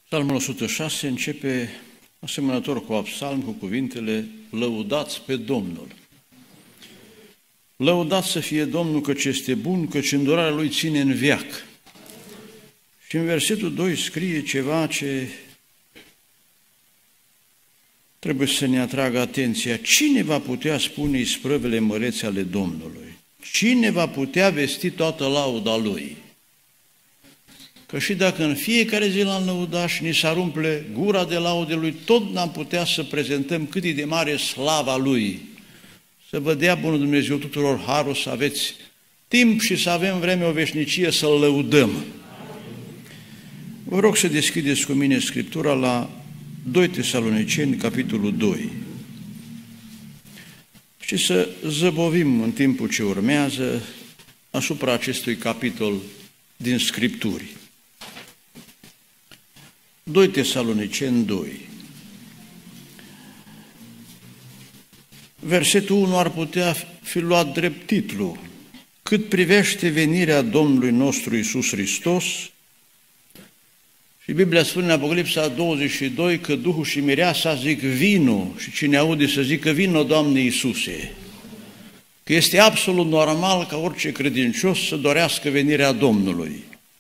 Psalmul 106 începe asemănător cu psalm cu cuvintele: lăudați pe Domnul. Lăudați să fie Domnul, căci este bun, căci îndurarea Lui ține în veac. Și în versetul 2 scrie ceva ce trebuie să ne atragă atenția. Cine va putea spune isprăvele mărețe ale Domnului? Cine va putea vesti toată lauda Lui? Că și dacă în fiecare zi l-am lăudat și ni s-ar umple gura de laude Lui, tot n-am putea să prezentăm cât e de mare slava Lui. Să vă dea Bunul Dumnezeu tuturor harul să aveți timp și să avem vreme o veșnicie să-L lăudăm. Vă rog să deschideți cu mine Scriptura la 2 Tesaloniceni, capitolul 2. Și să zăbovim în timpul ce urmează asupra acestui capitol din Scripturi. 2 Tesaloniceni 2. Versetul 1 ar putea fi luat drept titlu: cât privește venirea Domnului nostru Iisus Hristos. Și Biblia spune în Apocalipsa 22 că Duhul și Mireasa zic vino, și cine aude să zică vino, Doamne Iisuse. Că este absolut normal ca orice credincios să dorească venirea Domnului.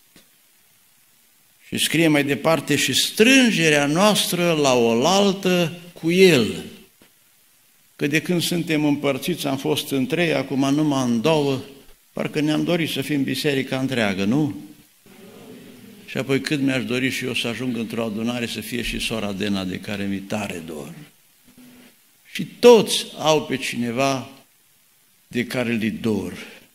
Și scrie mai departe: și strângerea noastră la oaltă cu El. Că de când suntem împărțiți am fost în 3, acum numai în 2, parcă ne-am dorit să fim biserica întreagă, nu? Și apoi cât mi-aș dori și eu să ajung într-o adunare să fie și sora Dena, de care mi tare dor. Și toți au pe cineva de care li dor.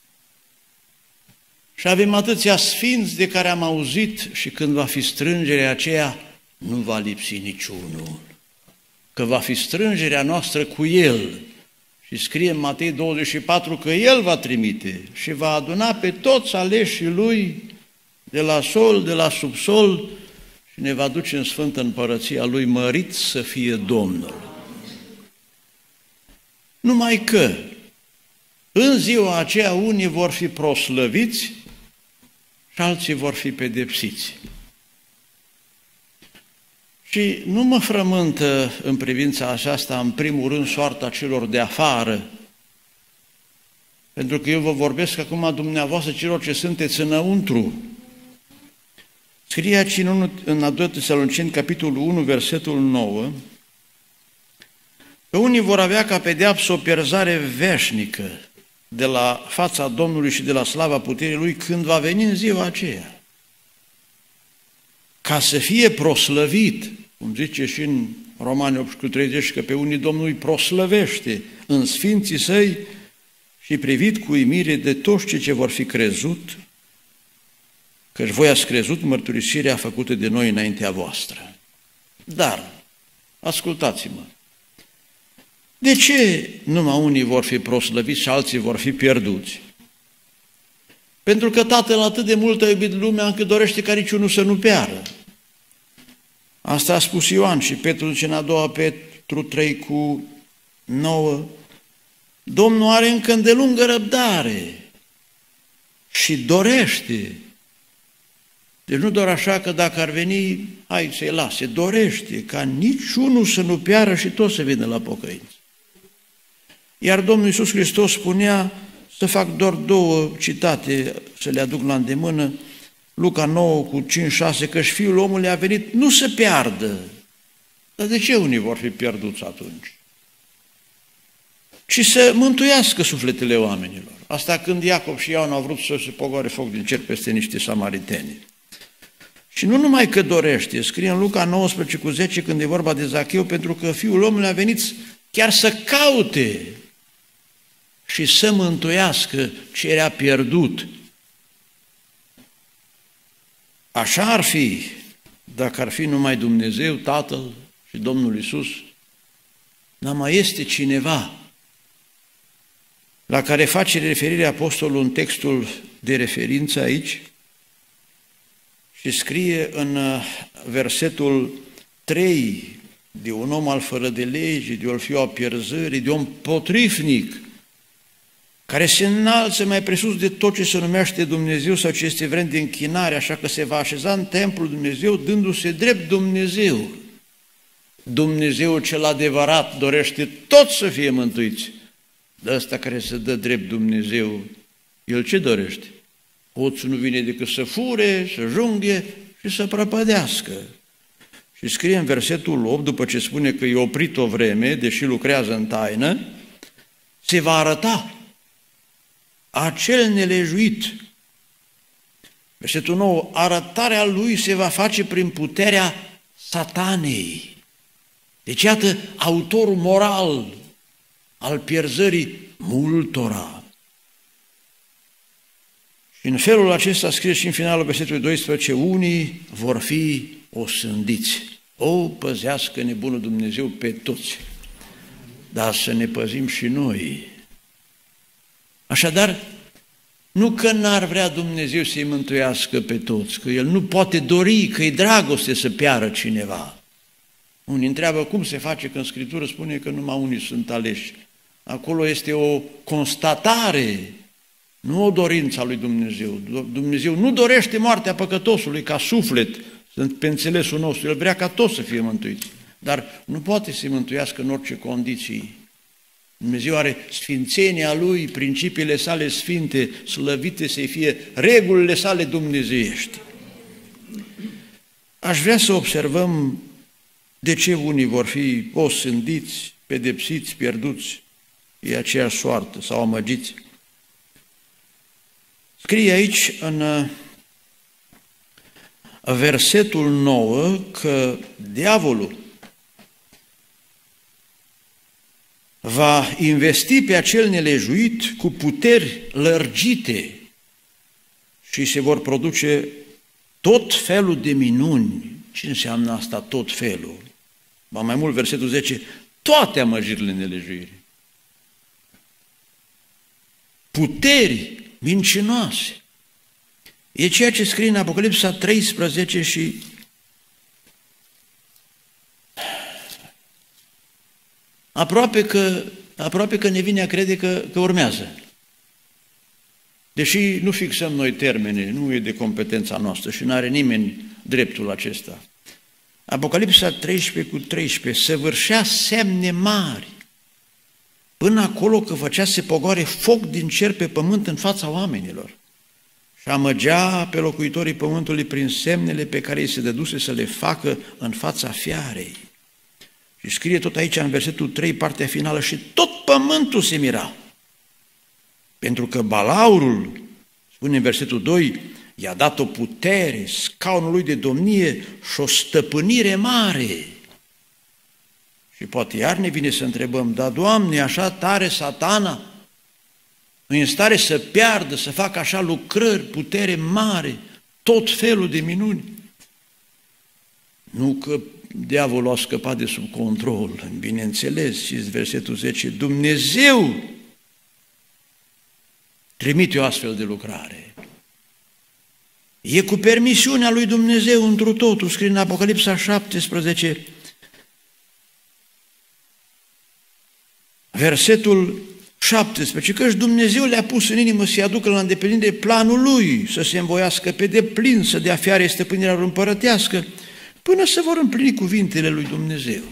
Și avem atâția sfinți de care am auzit, și când va fi strângerea aceea, nu va lipsi niciunul. Că va fi strângerea noastră cu El. Și scrie în Matei 24 că El va trimite și va aduna pe toți aleșii Lui, de la sol, de la subsol, și ne va duce în Sfântă Împărăția Lui, mărit să fie Domnul. Numai că în ziua aceea unii vor fi proslăviți și alții vor fi pedepsiți. Și nu mă frământă în privința aceasta, în primul rând, soarta celor de afară, pentru că eu vă vorbesc acum dumneavoastră celor ce sunteți înăuntru. Scrie aici în a 2 Tesaloniceni, capitolul 1, versetul 9, că unii vor avea ca pedeapsă o pierzare veșnică de la fața Domnului și de la slava puterii Lui când va veni în ziua aceea. Ca să fie proslăvit, cum zice și în Romani 8:30, că pe unii Domnul îi proslăvește în sfinții Săi și privit cu uimire de toți cei ce vor fi crezut, căci voi ați crezut mărturisirea făcută de noi înaintea voastră. Dar, ascultați-mă, de ce numai unii vor fi proslăviți și alții vor fi pierduți? Pentru că Tatăl atât de mult a iubit lumea încât dorește ca niciunul să nu piară. Asta a spus Ioan, și Petru zice în a 2 Petru 3:9, Domnul are încă îndelungă răbdare și dorește. Deci nu doar așa că dacă ar veni, hai să-i lase, dorește ca niciunul să nu piară și tot să vină la pocăință. Iar Domnul Iisus Hristos spunea, să fac doar 2 citate, să le aduc la îndemână, Luca 9:5-6, că-și Fiul omului a venit nu să piardă. Dar de ce unii vor fi pierduți atunci? Ci să mântuiască sufletele oamenilor. Asta când Iacov și Ioan au vrut să se pogoare foc din cer peste niște samariteni. Și nu numai că dorește, scrie în Luca 19:10, când e vorba de Zacheu, pentru că Fiul omului a venit chiar să caute și să mântuiască ce era pierdut. Așa ar fi dacă ar fi numai Dumnezeu, Tatăl și Domnul Iisus, dar mai este cineva la care face referire apostolul în textul de referință aici și scrie în versetul 3, de un om al fără de lege, de un fiu al pierzării, de un potrivnic, care se înalță mai presus de tot ce se numește Dumnezeu sau ce este vrem de închinare, așa că se va așeza în templul Dumnezeu, dându-se drept Dumnezeu. Dumnezeu cel adevărat dorește tot să fie mântuiți. De ăsta care se dă drept Dumnezeu, El ce dorește? Hoțul nu vine decât să fure, să junghe și să prăpădească. Și scrie în versetul 8, după ce spune că e oprit o vreme, deși lucrează în taină, se va arăta acel nelejuit. Versetul 9, arătarea lui se va face prin puterea Satanei. Deci iată autorul moral al pierzării multora. Și în felul acesta scrie și în finalul versetului 12, unii vor fi osândiți. O, păzească nebunul Dumnezeu pe toți, dar să ne păzim și noi. Așadar, nu că n-ar vrea Dumnezeu să-i mântuiască pe toți, că El nu poate dori, că e dragoste să piară cineva. Unii întreabă cum se face când Scriptura spune că numai unii sunt aleși. Acolo este o constatare, nu o dorință a lui Dumnezeu. Dumnezeu nu dorește moartea păcătosului ca suflet, pe înțelesul nostru. El vrea ca toți să fie mântuiți, dar nu poate să-i mântuiască în orice condiții. Dumnezeu are sfințenia Lui, principiile sale sfinte, slăvite să fie regulile sale dumnezeiești. Aș vrea să observăm de ce unii vor fi osândiți, pedepsiți, pierduți, e aceeași soartă, sau amăgiți. Scrie aici în versetul 9 că diavolul va investi pe acel nelejuit cu puteri lărgite și se vor produce tot felul de minuni. Ce înseamnă asta tot felul? Ba mai mult, versetul 10, toate amăgirile nelejuirii. Puteri mincinoase. E ceea ce scrie în Apocalipsa 13 și aproape că ne vine a crede că urmează. Deși nu fixăm noi termene, nu e de competența noastră și nu are nimeni dreptul acesta. Apocalipsa 13 cu 13, săvârșea semne mari, până acolo că făcea să se pogoare foc din cer pe pământ în fața oamenilor și amăgea pe locuitorii pământului prin semnele pe care îi se dăduse să le facă în fața fiarei. Și scrie tot aici în versetul 3, partea finală, și tot pământul se mira, pentru că balaurul, spune în versetul 2, i-a dat o putere, scaunul lui de domnie și o stăpânire mare. Și poate iar ne vine să întrebăm, dar Doamne, așa tare Satana, nu e în stare să piardă, să facă așa lucrări, putere mare, tot felul de minuni? Nu că diavolul a scăpat de sub control, bineînțeles, și versetul 10, Dumnezeu trimite o astfel de lucrare. E cu permisiunea lui Dumnezeu întru totul, scrie în Apocalipsa 17, versetul 17, căci Dumnezeu le-a pus în inimă să-i aducă la îndeplinire planul Lui, să se învoiască pe deplin, să dea fiare stăpânirea împărătească, până se vor împlini cuvintele lui Dumnezeu.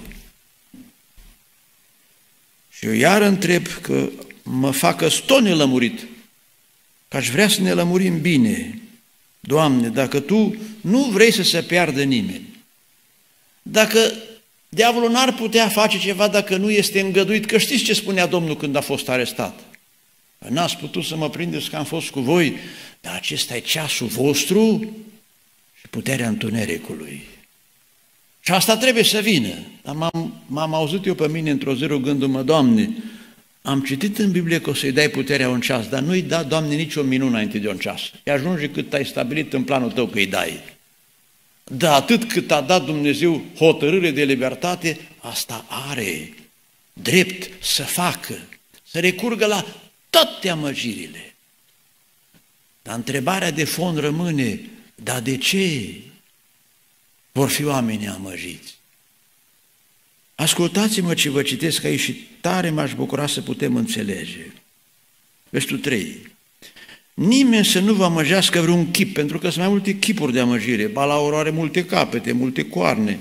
Și eu iar întreb că mă facă tot nelămurit, că aș vrea să ne lămurim bine. Doamne, dacă Tu nu vrei să se piardă nimeni, dacă diavolul n-ar putea face ceva dacă nu este îngăduit, că știți ce spunea Domnul când a fost arestat? N-ați putut să mă prindeți că am fost cu voi, dar acesta e ceasul vostru și puterea întunericului. Și asta trebuie să vină. Dar m-am auzit eu pe mine într-o zi rugându-mă, Doamne, am citit în Biblie că o să-i dai puterea un ceas, dar nu-i da, Doamne, nicio minune înainte de un ceas. E ajunge cât ai stabilit în planul Tău că îi dai. Dar atât cât a dat Dumnezeu hotărâre de libertate, asta are drept să facă, să recurgă la toate amăgirile. Dar întrebarea de fond rămâne, dar de ce vor fi oamenii amăgiți? Ascultați-mă ce vă citesc aici și tare m-aș bucura să putem înțelege. versetul 3. Nimeni să nu vă amăgească vreun chip, pentru că sunt mai multe chipuri de amăgire. Balaurul are multe capete, multe coarne.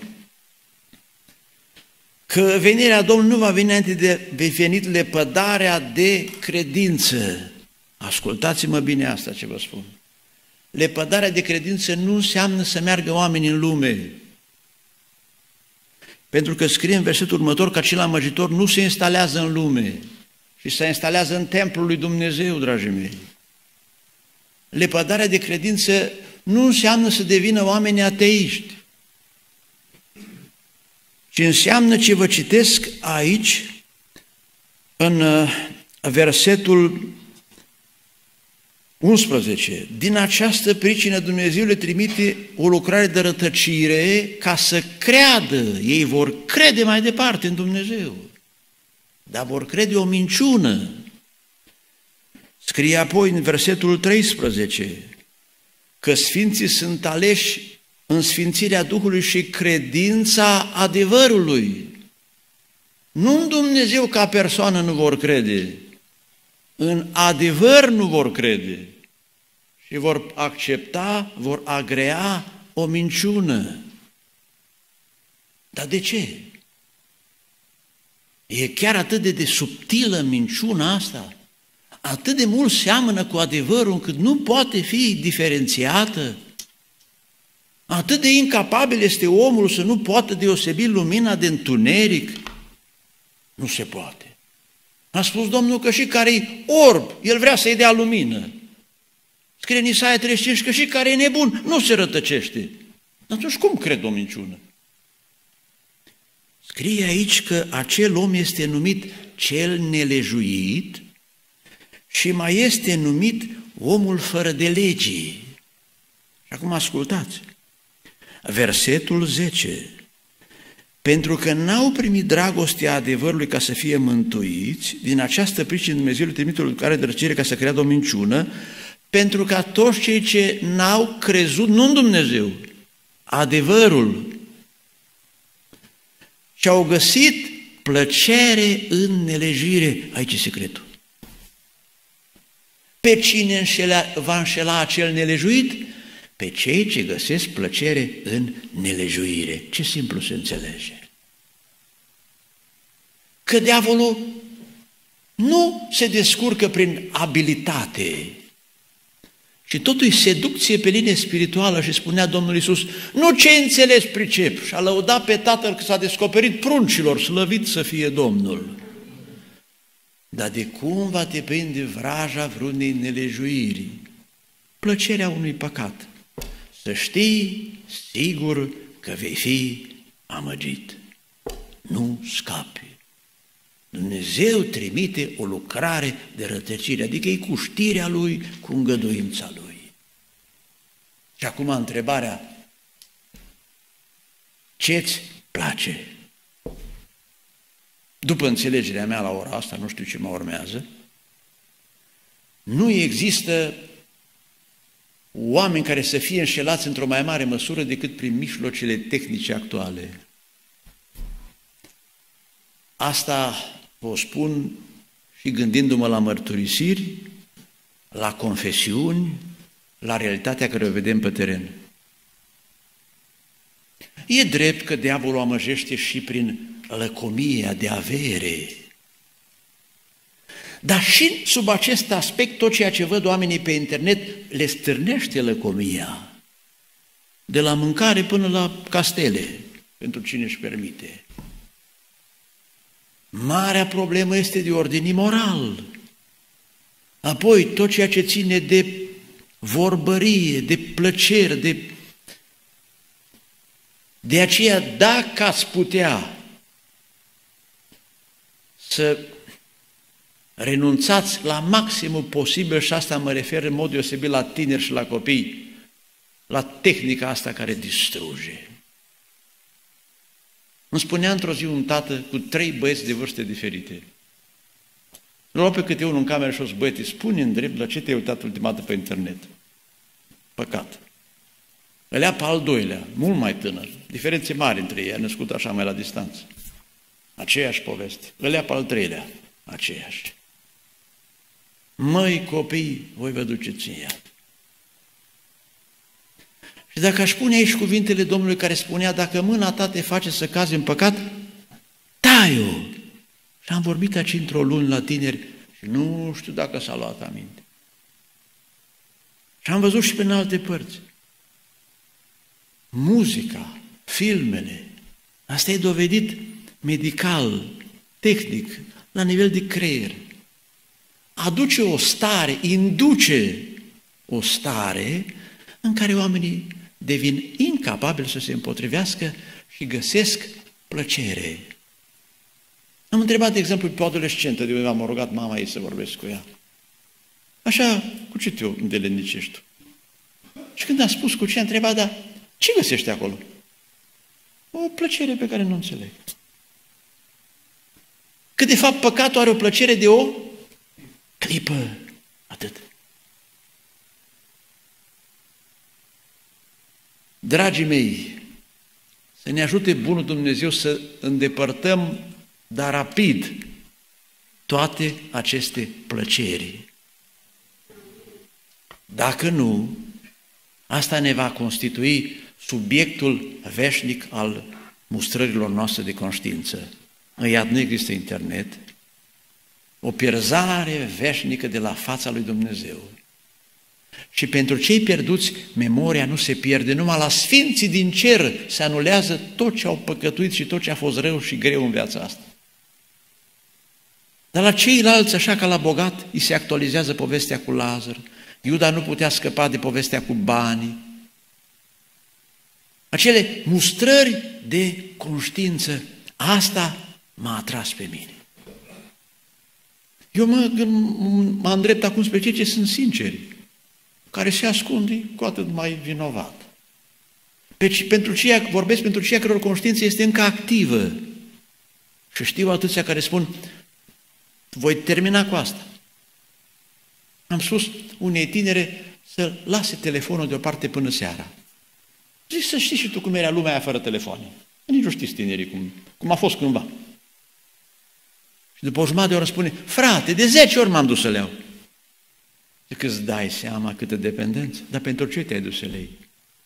Că venirea Domnului nu va veni înainte de venit lepădarea de credință. Ascultați-mă bine asta ce vă spun. Lepădarea de credință nu înseamnă să meargă oamenii în lume. Pentru că scrie în versetul următor că acel amăgitor nu se instalează în lume, ci se instalează în templul lui Dumnezeu, dragii mei. Lepădarea de credință nu înseamnă să devină oameni ateiști, ci înseamnă ce vă citesc aici, în versetul 11. Din această pricină Dumnezeu le trimite o lucrare de rătăcire ca să creadă. Ei vor crede mai departe în Dumnezeu, dar vor crede o minciună. Scrie apoi în versetul 13 că sfinții sunt aleși în sfințirea Duhului și credința adevărului. Nu în Dumnezeu ca persoană nu vor crede, în adevăr nu vor crede și vor accepta, vor agrea o minciună. Dar de ce? E chiar atât de subtilă minciuna asta? Atât de mult seamănă cu adevărul încât nu poate fi diferențiată? Atât de incapabil este omul să nu poată deosebi lumina de întuneric? Nu se poate. A spus Domnul că și care-i orb, El vrea să-i dea lumină. Scrie în Isaia 35 că și care e nebun nu se rătăcește. Atunci cum cred o minciună? Scrie aici că acel om este numit cel nelejuit și mai este numit omul fără de legii. Și acum ascultați. Versetul 10. Pentru că n-au primit dragostea adevărului ca să fie mântuiți, din această pricină Dumnezeu le trimite o lucrare de rătăcire ca să creadă o minciună, pentru ca toți cei ce n-au crezut, nu în Dumnezeu, adevărul, și au găsit plăcere în nelejire. Aici e secretul. Pe cine va înșela acel nelejuit? Pe cei ce găsesc plăcere în nelejuire. Ce simplu se înțelege. Că diavolul nu se descurcă prin abilitate, și totul e seducție pe linie spirituală. Și spunea Domnul Iisus, nu ce înțeles pricep, și a lăudat pe Tatăl că s-a descoperit pruncilor, slăvit să fie Domnul. Dar de cum va te prinde vraja vreunei nelejuiri? Plăcerea unui păcat. Să știi sigur că vei fi amăgit. Nu scapi. Dumnezeu trimite o lucrare de rătăcire, adică e cu știrea Lui, cu îngăduința Lui. Și acum întrebarea, ce-ți place? După înțelegerea mea la ora asta, nu știu ce mă urmează, nu există oameni care să fie înșelați într-o mai mare măsură decât prin mijloacele tehnice actuale. Asta vă spun și gândindu-mă la mărturisiri, la confesiuni, la realitatea care o vedem pe teren. E drept că diavolul amăjește și prin lăcomia de avere. Dar și sub acest aspect, tot ceea ce văd oamenii pe internet le stârnește lăcomia. De la mâncare până la castele, pentru cine își permite. Marea problemă este de ordin imoral. Apoi, tot ceea ce ține de vorbărie, de plăceri, de aceea, dacă ați putea să renunțați la maximul posibil, și asta mă refer în mod deosebit la tineri și la copii, la tehnica asta care distruge. Îmi spunea într-o zi un tată cu 3 băieți de vârste diferite. Îl luau pe câte unul în cameră și o zis, băieți, spune-mi drept, la ce te-ai uitat ultima dată pe internet? Păcat. Ălea pe al doilea, mult mai tânăr, diferențe mari între ei, a născut așa mai la distanță. Aceeași poveste. Ălea pe al treilea, aceeași. măi copii, voi vă duceți în iad. Și dacă aș pune aici cuvintele Domnului care spunea, dacă mâna ta te face să cazi în păcat, tai-o. Și am vorbit aici într-o lună la tineri și nu știu dacă s-a luat aminte. Și am văzut și pe în alte părți. Muzica, filmele, asta e dovedit medical, tehnic, la nivel de creier. Aduce o stare, induce o stare în care oamenii devin incapabili să se împotrivească și găsesc plăcere. Am întrebat, de exemplu, pe o adolescentă, de unde am rugat mama ei să vorbesc cu ea. Așa, cu ce te îndelenicești tu? Și când a spus cu ce, a întrebat, dar ce găsești acolo? O plăcere pe care nu înțeleg. Că de fapt păcatul are o plăcere de o clipă, atât. Dragii mei, să ne ajute bunul Dumnezeu să îndepărtăm, dar rapid, toate aceste plăceri. Dacă nu, asta ne va constitui subiectul veșnic al mustrărilor noastre de conștiință. În iad nu există internet, o pierzare veșnică de la fața lui Dumnezeu. Și pentru cei pierduți, memoria nu se pierde, numai la sfinții din cer se anulează tot ce au păcătuit și tot ce a fost rău și greu în viața asta. Dar la ceilalți, așa ca la bogat, îi se actualizează povestea cu Lazar. Iuda nu putea scăpa de povestea cu banii. Acele mustrări de conștiință, asta m-a atras pe mine. Eu mă îndrept acum spre cei ce sunt sinceri, care se ascund cu atât mai vinovat. Vorbesc pentru cei căror conștiință este încă activă. Și știu atâția care spun, voi termina cu asta. Am spus unei tinere să lase telefonul deoparte până seara. Zic să știi și tu cum era lumea aia fără telefoane. Nici nu știți tinerii cum a fost cândva. Și după o jumătate de oră spune, frate, de 10 ori m-am dus să le iau. Zic, îți dai seama câtă dependență? Dar pentru ce te-ai dus să le iei?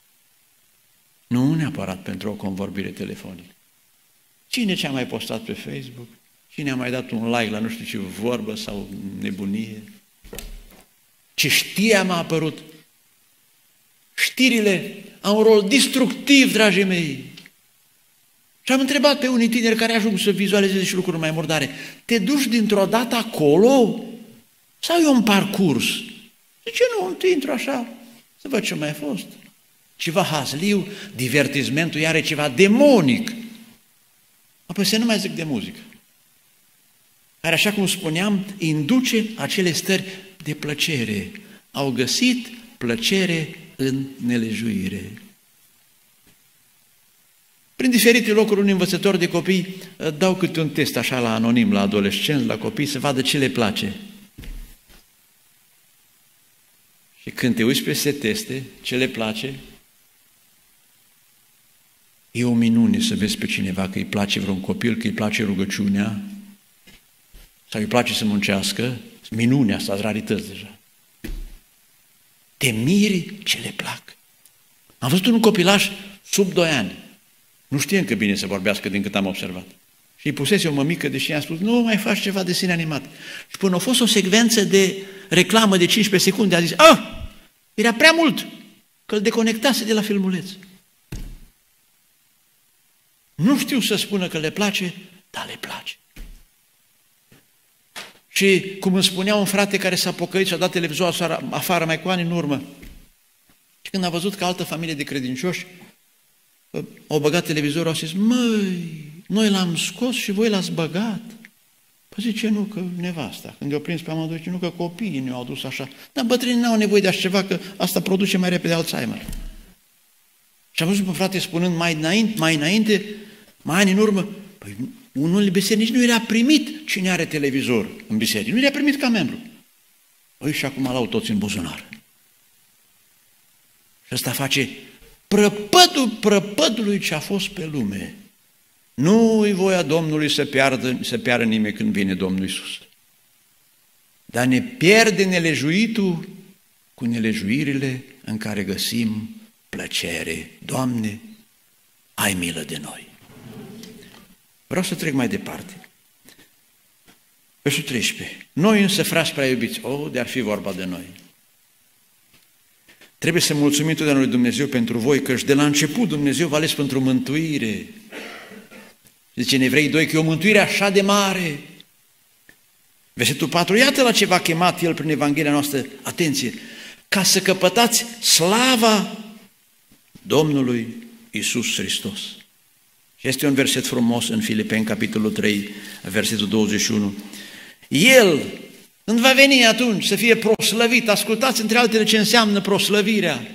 Nu neapărat pentru o convorbire telefonică. Cine ce-a mai postat pe Facebook? Cine a mai dat un like la nu știu ce vorbă sau nebunie? Ce știre m-a apărut? Știrile au un rol destructiv, dragii mei. Și am întrebat pe unii tineri care ajung să vizualizeze și lucruri mai murdare. Te duci dintr-o dată acolo? Sau e un parcurs? Zice, nu, întâi intru așa, să văd ce mai a fost. Ceva hazliu, divertismentul iar e ceva demonic. Apoi să nu mai zic de muzică. Care, așa cum spuneam, induce acele stări de plăcere. Au găsit plăcere în nelejuire. Prin diferite locuri, unii învățători de copii dau câte un test așa la anonim, la adolescenți, la copii, să vadă ce le place. Și când te uiți peste teste, ce le place, e o minune să vezi pe cineva că îi place vreun copil, că îi place rugăciunea, sau îi place să muncească, minunea asta, rarități deja. Te miri ce le plac. Am văzut un copilaș sub 2 ani, nu știe încă bine să vorbească din cât am observat. Și îi pusese o mămică, deși i-am spus, nu mai faci ceva de sine animat. Și până a fost o secvență de reclamă de 15 secunde, a zis, era prea mult, că îl deconectase de la filmuleț. Nu știu să spună că le place, dar le place. Și cum îmi spunea un frate care s-a pocăit și a dat televizorul afară mai cu ani în urmă, și când a văzut că altă familie de credincioși au băgat televizorul, au zis, măi, noi l-am scos și voi l-ați băgat. Păi zice, nu, că nevasta. Când i-au prins pe amândoi, zice, nu, că copiii ne-au adus așa. Dar bătrânii n-au nevoie de așa ceva, că asta produce mai repede Alzheimer. Și am văzut pe frate spunând mai înainte, mai ani în urmă, păi unul în biserică nici nu era primit cine are televizor în biserică. Nu era primit ca membru. Păi și acum l-au toți în buzunar. Și ăsta face prăpădului ce a fost pe lume. Nu-i voia Domnului să piară nimeni când vine Domnul Iisus. dar ne pierde nelejuitul cu nelejuirile în care găsim plăcere. Doamne, ai milă de noi! Vreau să trec mai departe. Versul 13. Noi însă, frați prea iubiți, de-ar fi vorba de noi. Trebuie să mulțumim totdeauna lui Dumnezeu pentru voi, căci de la început Dumnezeu v-a ales pentru mântuire. Zice în Evrei 2 că e o mântuire așa de mare. Versetul 4, iată la ce v-a chemat El prin Evanghelia noastră, atenție, ca să căpătați slava Domnului Iisus Hristos. Și este un verset frumos în Filipeni, capitolul 3, versetul 21. El, când va veni atunci să fie proslăvit, ascultați între altele ce înseamnă proslăvirea,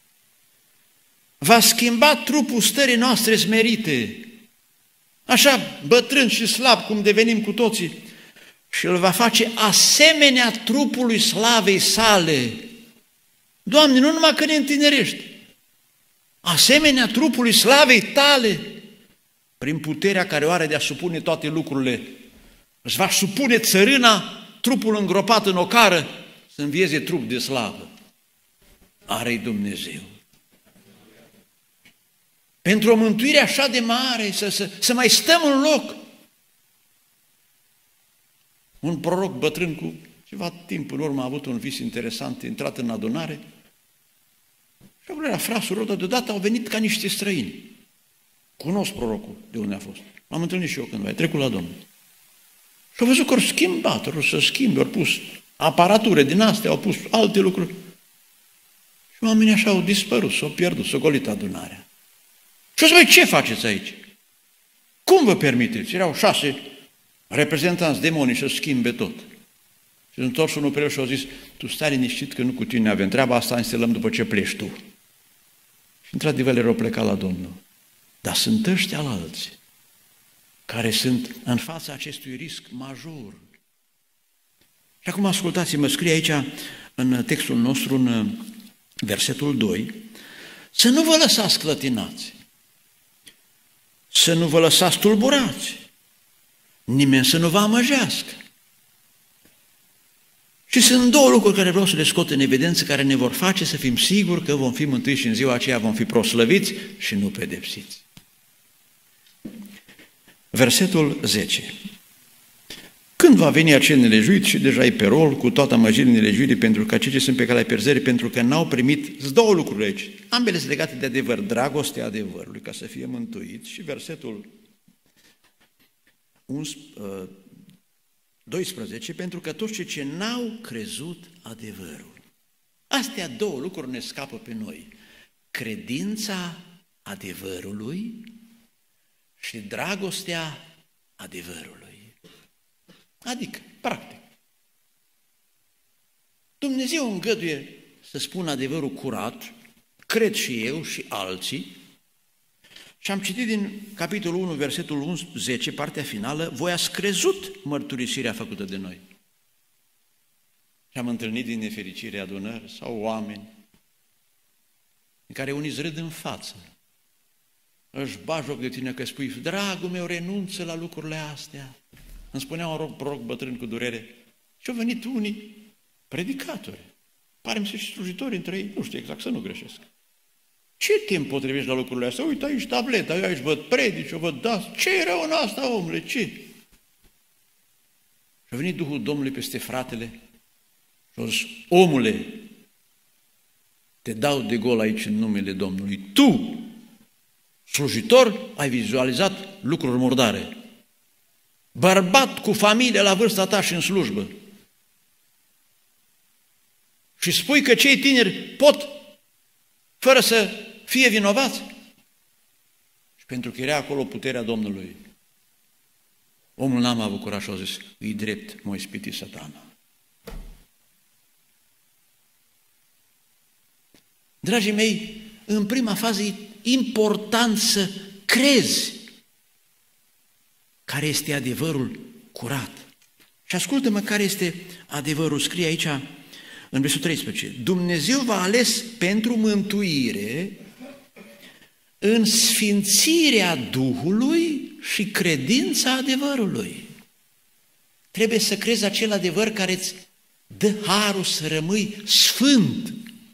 va schimba trupul stării noastre smerite, așa bătrân și slab cum devenim cu toții, și îl va face asemenea trupului slavei sale. Doamne, nu numai că ne întinerești, asemenea trupului slavei tale, prin puterea care o are de a supune toate lucrurile, își va supune țărâna, trupul îngropat în ocară, să învieze trup de slavă. Are-i Dumnezeu. Pentru o mântuire așa de mare, să mai stăm în loc. Un proroc bătrân cu ceva timp în urmă a avut un vis interesant, intrat în adunare și acolo era frasul rău, dar deodată au venit ca niște străini. Cunosc prorocul de unde a fost. L-am întâlnit și eu cândva, a trecut la Domnul. Și au văzut că au schimbat, au să schimbe, au pus aparatură din astea, au pus alte lucruri. Și oamenii așa au dispărut, s-au pierdut, s-au golit adunarea. Și au zis, băi, ce faceți aici? Cum vă permiteți? Erau 6 reprezentanți demonici să schimbe tot. Și întors unul pe el și au zis, tu stai liniștit că nu cu tine avem treaba asta, instalăm după ce pleci tu. Și într-adevăr erau plecat la Domnul. Dar sunt ăștia la alții care sunt în fața acestui risc major. Și acum ascultați-mă, scrie aici în textul nostru, în versetul 2, să nu vă lăsați clătinați, să nu vă lăsați tulburați, nimeni să nu vă amăgească. Și sunt două lucruri care vreau să le scot în evidență, care ne vor face să fim siguri că vom fi mântuiți și în ziua aceea vom fi proslăviți și nu pedepsiți. Versetul 10. Când va veni acel nelejuit și deja e pe rol cu toată amăgirea nelejuirii pentru că cei ce sunt pe calea pierzării, pentru că n-au primit, sunt două lucruri aici, ambele sunt legate de adevăr, dragostea adevărului ca să fie mântuiți și versetul 12, pentru că toți cei ce n-au crezut adevărul. Astea două lucruri ne scapă pe noi, credința adevărului și dragostea adevărului. Adică, practic, Dumnezeu îngăduie să spun adevărul curat, cred și eu și alții, și am citit din capitolul 1, versetul 11, partea finală, voi ați crezut mărturisirea făcută de noi. Și am întâlnit din nefericire adunări sau oameni în care unii îți râd în față, își bagi joc de tine că spui, dragul meu, renunță la lucrurile astea. Îmi spunea un proroc bătrân cu durere și au venit unii predicatori, pare-mi să și slujitori între ei, nu știu exact, să nu greșesc. Ce timp potrivești la lucrurile astea? Uite aici tableta, eu aici văd predici, eu văd das. Ce e rău în asta, omule, ce? Și a venit Duhul Domnului peste fratele și a zis, omule, te dau de gol aici în numele Domnului. Tu, slujitor, ai vizualizat lucruri murdare. Bărbat cu familie la vârsta ta și în slujbă. Și spui că cei tineri pot fără să fie vinovați. Și pentru că era acolo puterea Domnului, omul n-a avut curaj și a zis, e drept, m-a ispitit Satana. Dragii mei, în prima fază e important să crezi care este adevărul curat. Și ascultă-mă care este adevărul. Scrie aici în versetul 13. Dumnezeu v-a ales pentru mântuire în sfințirea Duhului și credința adevărului. Trebuie să crezi acel adevăr care îți dă harul să rămâi sfânt,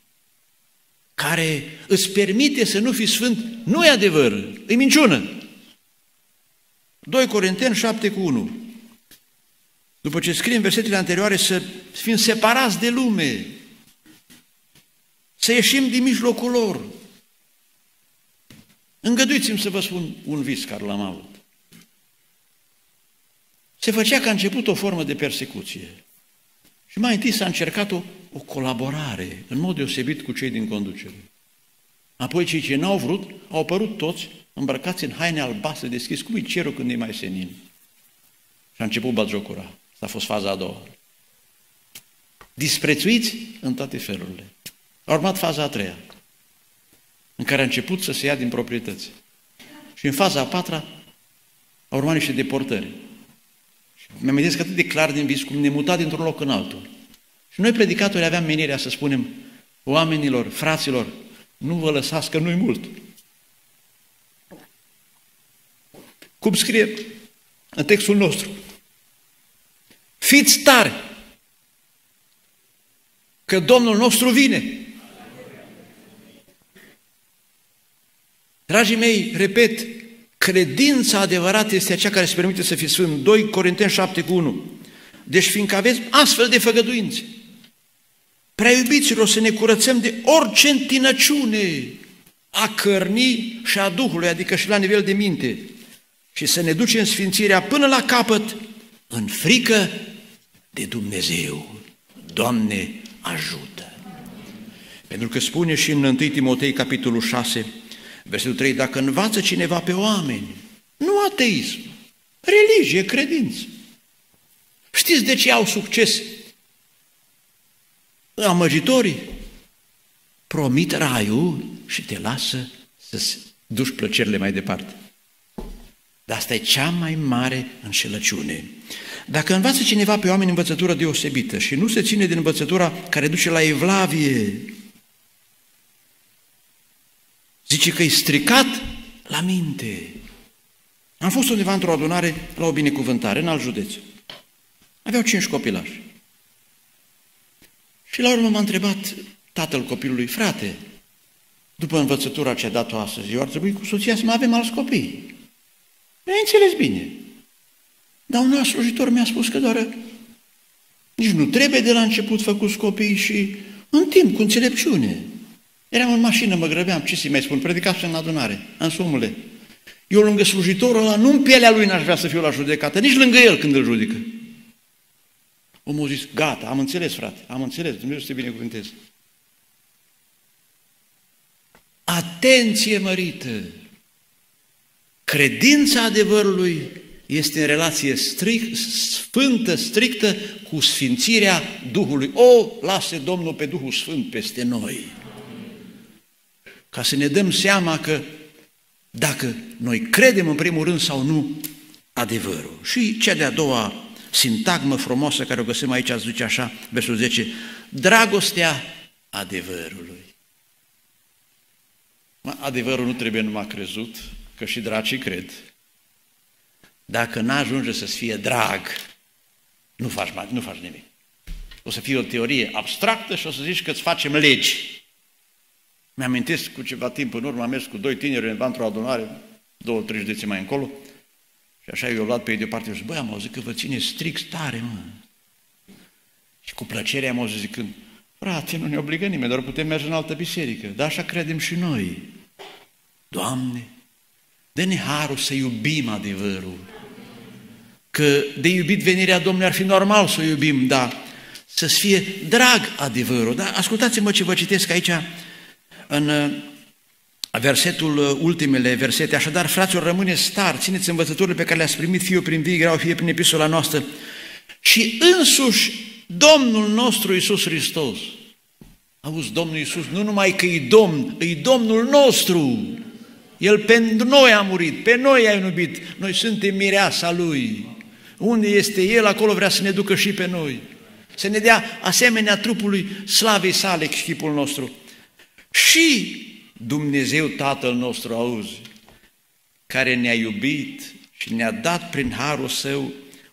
care îți permite să nu fii sfânt, nu e adevăr, e minciună. 2 Corinteni 7:1. După ce scrie în versetele anterioare să fim separați de lume, să ieșim din mijlocul lor. Îngăduiți-mi să vă spun un vis care l-am avut. Se făcea ca început o formă de persecuție. Și mai întâi s-a încercat o colaborare, în mod deosebit cu cei din conducere. Apoi cei ce n-au vrut, au apărut toți îmbrăcați în haine albastre deschis, cum e cerul când e mai senin. Și a început batjocura. Asta a fost faza a doua. Disprețuiți în toate felurile. A urmat faza a treia, în care a început să se ia din proprietăți. Și în faza a patra au urmat niște deportări. Mi-am amintesc atât de clar din vis cum ne muta dintr-un loc în altul. Și noi, predicatori, aveam menirea să spunem oamenilor, fraților, nu vă lăsați că nu-i mult. Cum scrie în textul nostru, fiți tari, că Domnul nostru vine. Dragii mei, repet, credința adevărată este aceea care se permite să fii sfânt. 2 Corinteni 7:1. Deci fiindcă aveți astfel de făgăduințe, prea iubiților, să ne curățăm de orice întinăciune a cărnii și a Duhului, adică și la nivel de minte, și să ne ducem sfințirea până la capăt în frică de Dumnezeu. Doamne, ajută! Pentru că spune și în 1 Timotei, capitolul 6, versetul 3, dacă învață cineva pe oameni, nu ateism, religie, credință. Știți de ce au succes? Amăgitorii promit raiul și te lasă să-ți duci plăcerile mai departe. Dar asta e cea mai mare înșelăciune. Dacă învață cineva pe oameni învățătură deosebită și nu se ține din învățătura care duce la evlavie, zice că e stricat la minte. Am fost undeva într-o adunare la o binecuvântare, în alt județ. Aveau 5 copilași. Și la urmă m-a întrebat tatăl copilului, frate, după învățătura ce a dat-o astăzi, eu ar trebui cu soția să mai avem alți copii. Mi-ai înțeles bine. Dar un alt slujitor mi-a spus că doar nici nu trebuie de la început făcuți copii și în timp, cu înțelepciune. Eram în mașină, mă grăbeam, ce să-i mai spun, predicați în adunare, însumule. Eu lângă slujitorul ăla, nu în pielea lui n-aș vrea să fiu la judecată, nici lângă el când îl judecă. Omul a zis, gata, am înțeles, frate, am înțeles, Dumnezeu să te binecuvânteze. Atenție mărită! Credința adevărului este în relație sfântă, strictă cu sfințirea Duhului. O, lase Domnul pe Duhul Sfânt peste noi! Ca să ne dăm seama că dacă noi credem în primul rând sau nu adevărul. Și cea de-a doua sintagmă frumoasă care o găsim aici, zice așa, versul 10, dragostea adevărului. Adevărul nu trebuie numai crezut, că și dracii cred. Dacă n-ajunge să-ți fie drag, nu faci nimic. O să fie o teorie abstractă și o să zici că îți facem legi. Mi-amintesc cu ceva timp în urmă, am mers cu 2 tineri undeva într-o adunare, 2-3 județe mai încolo, și așa eu i-au luat pe ei deoparte și zic, băi, am auzit că vă ține strict tare, mă. Și cu plăcere am auzit zicând, frate, nu ne obligă nimeni, doar putem merge în altă biserică, dar așa credem și noi. Doamne, dă-ne harul să iubim adevărul, că de iubit venirea Domnului ar fi normal să o iubim, dar să-ți fie drag adevărul. Dar ascultați-mă ce vă citesc aici, în versetul, ultimele versete, așadar, fraților, rămâneți tari, țineți învățăturile pe care le-ați primit, fie prin vii grau, fie prin epistola noastră, și însuși Domnul nostru Iisus Hristos. Auzi, Domnul Iisus, nu numai că e Domn, e Domnul nostru. El pentru noi a murit, pe noi a iubit, noi suntem mireasa Lui. Unde este El, acolo vrea să ne ducă și pe noi. Să ne dea asemenea trupului slavei sale, chipul nostru. Și Dumnezeu Tatăl nostru, auzi, care ne-a iubit și ne-a dat prin harul Său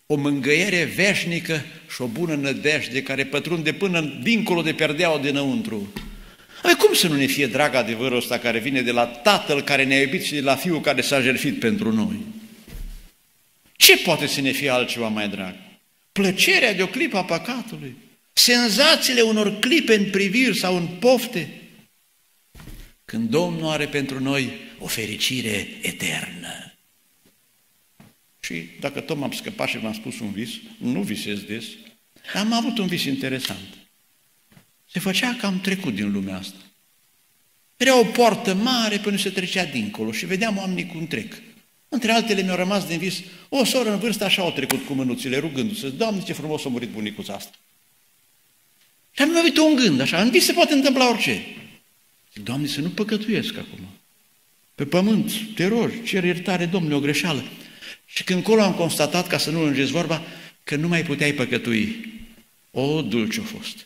o mângâiere veșnică și o bună nădejde care pătrunde până dincolo de perdeaua dinăuntru. Cum să nu ne fie drag adevărul ăsta care vine de la Tatăl care ne-a iubit și de la Fiul care s-a jertfit pentru noi? Ce poate să ne fie altceva mai drag? Plăcerea de o clipă a păcatului, senzațiile unor clipe în priviri sau în pofte, când Domnul are pentru noi o fericire eternă. Și dacă tot m-am scăpat și v-am spus un vis, nu visez des, am avut un vis interesant. Se făcea că am trecut din lumea asta. Era o poartă mare până se trecea dincolo și vedeam oamenii cum trec. Între altele mi-au rămas din vis o soră în vârstă, așa au trecut cu mânuțile, rugându-se, Doamne, ce frumos a murit bunicuța asta. Și am avut un gând, așa, în vis se poate întâmpla orice. Zic, Doamne, să nu păcătuiesc acum. Pe pământ, te rogi, cer iertare, Domnule, o greșeală. Și când colo am constatat, ca să nu lungesc vorba, că nu mai puteai păcătui. O, dulce-a fost.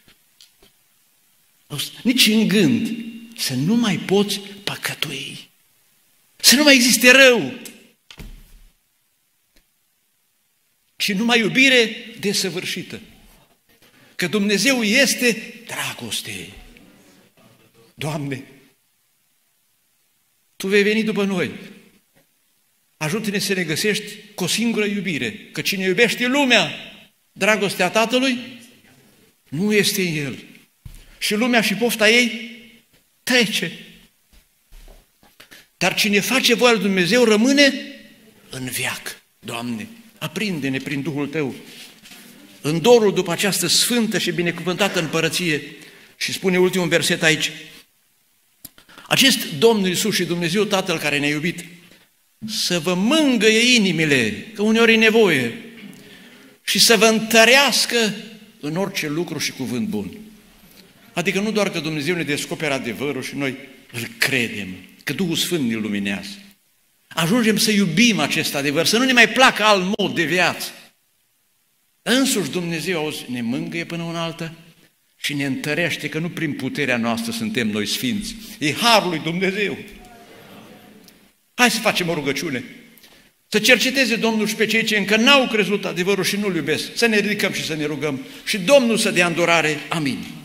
Nici în gând să nu mai poți păcătui. Să nu mai existe rău. Și numai iubire desăvârșită. Că Dumnezeu este dragoste. Doamne, Tu vei veni după noi. Ajută-ne să ne găsești cu o singură iubire. Că cine iubește lumea, dragostea Tatălui, nu este în El. Și lumea și pofta ei trece. Dar cine face voia lui Dumnezeu rămâne în veac. Doamne, aprinde-ne prin Duhul Tău în dorul după această sfântă și binecuvântată împărăție. Și spune ultimul verset aici: acest Domnul Iisus și Dumnezeu Tatăl care ne-a iubit să vă mângâie inimile, că uneori e nevoie, și să vă întărească în orice lucru și cuvânt bun. Adică nu doar că Dumnezeu ne descoperă adevărul și noi îl credem, că Duhul Sfânt ne luminează. Ajungem să iubim acest adevăr, să nu ne mai placă alt mod de viață. Însuși Dumnezeu, auzi, ne mângâie până una altă și ne întărește, că nu prin puterea noastră suntem noi sfinți. E harul lui Dumnezeu. Hai să facem o rugăciune. Să cerceteze Domnul și pe cei ce încă n-au crezut adevărul și nu-L iubesc. Să ne ridicăm și să ne rugăm. Și Domnul să dea îndurare. Amin.